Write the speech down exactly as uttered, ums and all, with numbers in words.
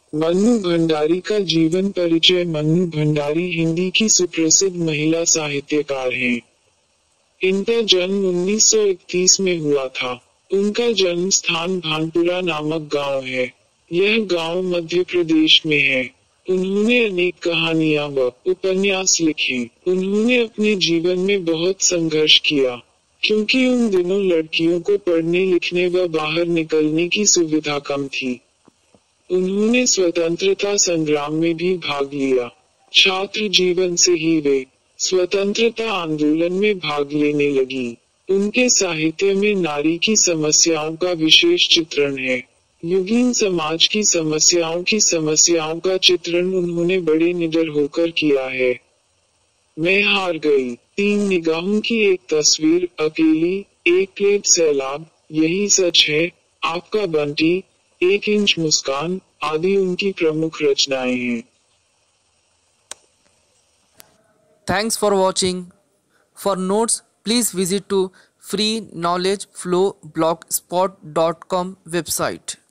मन्नू भंडारी का जीवन परिचय। मन्नू भंडारी हिंदी की सुप्रसिद्ध महिला साहित्यकार हैं। इनका जन्म उन्नीस सौ इकतीस में हुआ था। उनका जन्म स्थान भानपुरा नामक गांव है। यह गांव मध्य प्रदेश में है। उन्होंने अनेक कहानियां व उपन्यास लिखे। उन्होंने अपने जीवन में बहुत संघर्ष किया, क्योंकि उन दिनों लड़कियों को पढ़ने लिखने व बाहर निकलने की सुविधा कम थी। उन्होंने स्वतंत्रता संग्राम में भी भाग लिया। छात्र जीवन से ही वे स्वतंत्रता आंदोलन में भाग लेने लगी। उनके साहित्य में नारी की समस्याओं का विशेष चित्रण है। युगीन समाज की समस्याओं की समस्याओं का चित्रण उन्होंने बड़े निडर होकर किया है। मैं हार गई, तीन निगाहों की एक तस्वीर, अकेली, एक प्लेट सैलाब, यही सच है, आपका बंटी, एक इंच मुस्कान आदि उनकी प्रमुख रचनाएं हैं। Thanks for watching. For notes, please visit to free knowledge flow blogspot dot com website.